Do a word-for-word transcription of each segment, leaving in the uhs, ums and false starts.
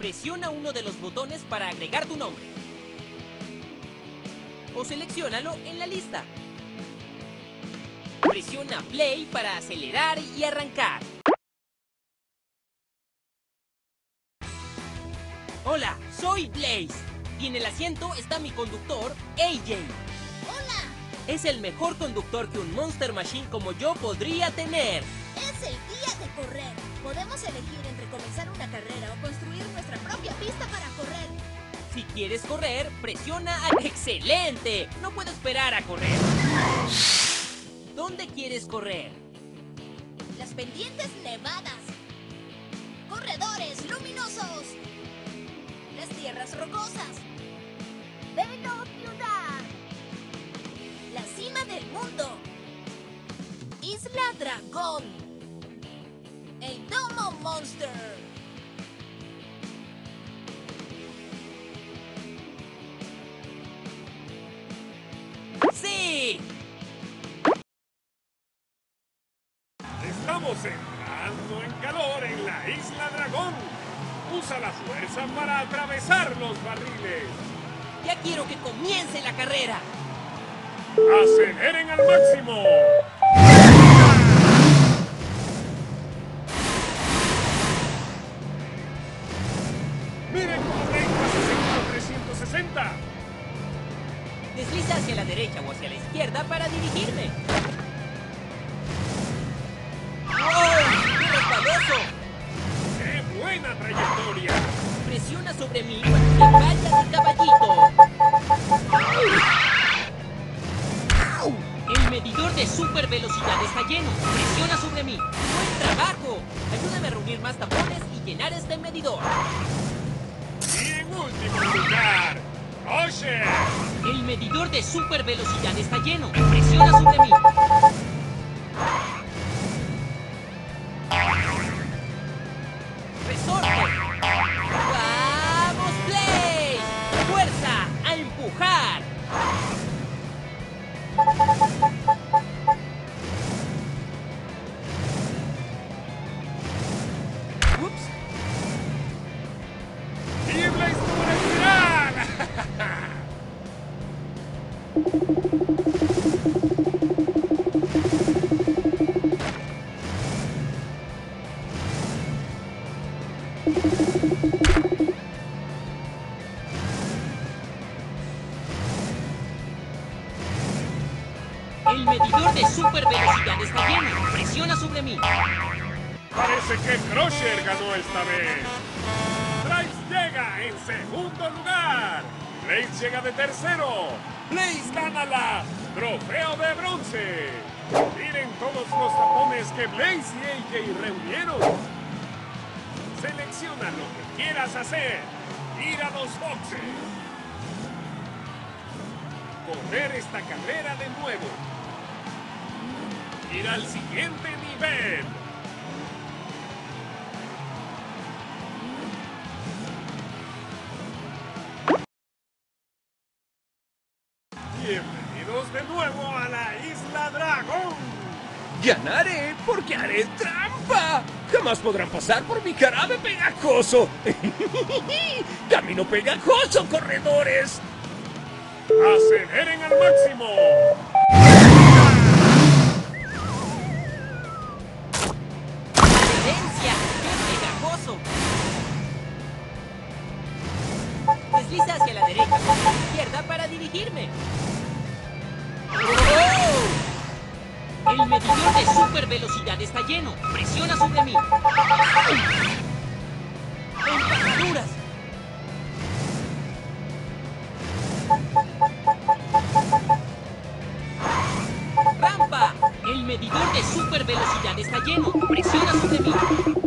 Presiona uno de los botones para agregar tu nombre. O selecciónalo en la lista. Presiona Play para acelerar y arrancar. Hola, soy Blaze. Y en el asiento está mi conductor, A J. ¡Hola! Es el mejor conductor que un Monster Machine como yo podría tener. Es el día de correr. Podemos elegir entre comenzar una carrera o construir nuestra propia pista para correr. Si quieres correr, presiona a... ¡Excelente! No puedo esperar a correr. ¿Dónde quieres correr? Las pendientes nevadas. Corredores luminosos. Las tierras rocosas. Velocidad. La cima del mundo. Isla Dragón. El Domo Monster. ¡Sí! Estamos entrando en calor en la Isla Dragón. Usa la fuerza para atravesar los barriles. Ya quiero que comience la carrera. ¡Aceleren al máximo! ¡Miren cómo Blake pasa segundo trescientos sesenta! Desliza hacia la derecha o hacia la izquierda para dirigirme. ¡Oh! ¡Qué resbaloso! ¡Qué buena trayectoria! Presiona sobre mí para que vaya de caballito. El medidor de super velocidad está lleno. Presiona sobre mí. ¡Buen trabajo! Ayúdame a reunir más tapones y llenar este medidor. Y en último lugar, Crusher. El medidor de super velocidad está lleno. Presiona sobre mí. ¡Resorte! ¡Vamos, Play! ¡Fuerza a empujar! ¡Ups! ¡Y Blaze por el final! El medidor de super velocidad está lleno. Presiona sobre mí. Parece que Crusher ganó esta vez. Trice llega en segundo lugar. Blaze llega de tercero. Blaze gana la trofeo de bronce. Miren todos los tapones que Blaze y A J reunieron. Selecciona lo que quieras hacer. Ir a los boxes. Correr esta carrera de nuevo. Ir al siguiente nivel. Bienvenidos de nuevo a la Isla Dragón. ¡Ganaré porque haré trampa! ¡Jamás podrán pasar por mi jarabe pegajoso! ¡Camino pegajoso, corredores! ¡Aceleren al máximo! ¡Adherencia! ¡Qué pegajoso! Desliza hacia la derecha o hacia la izquierda para dirigirme. ¡Oh! El medidor de super velocidad está lleno. Presiona sobre mí. ¡Empajaduras! ¡Rampa! El medidor de super velocidad está lleno. Presiona sobre mí.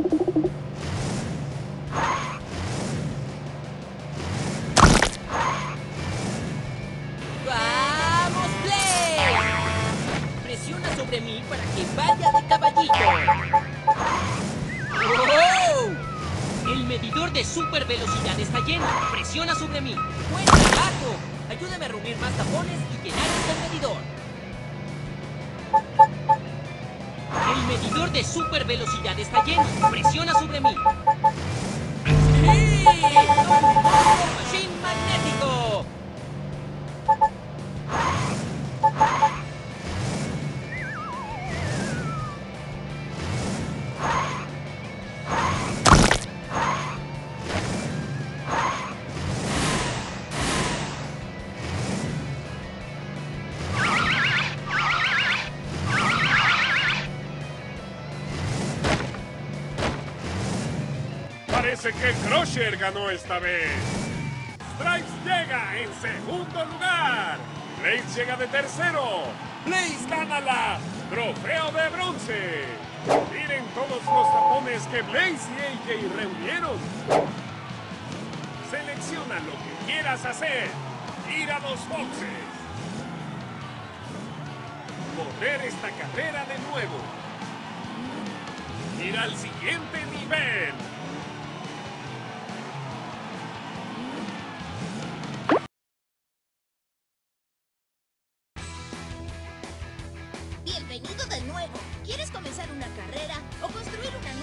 ¡Vamos, Play! Presiona sobre mí para que vaya de caballito. ¡Oh! El medidor de super velocidad está lleno. Presiona sobre mí. ¡Buen trabajo! Ayúdame a reunir más tapones y llenar este medidor. El medidor de super velocidad está lleno. Presiona sobre mí. ¡Sí! Machine magnético. Parece que Crusher ganó esta vez. Stripes llega en segundo lugar. Blaze llega de tercero. Blaze gana la trofeo de bronce. Miren todos los tapones que Blaze y A J reunieron. Selecciona lo que quieras hacer. Ir a los boxes. Correr esta carrera de nuevo. Ir al siguiente nivel. Bienvenido de nuevo. ¿Quieres comenzar una carrera o construir una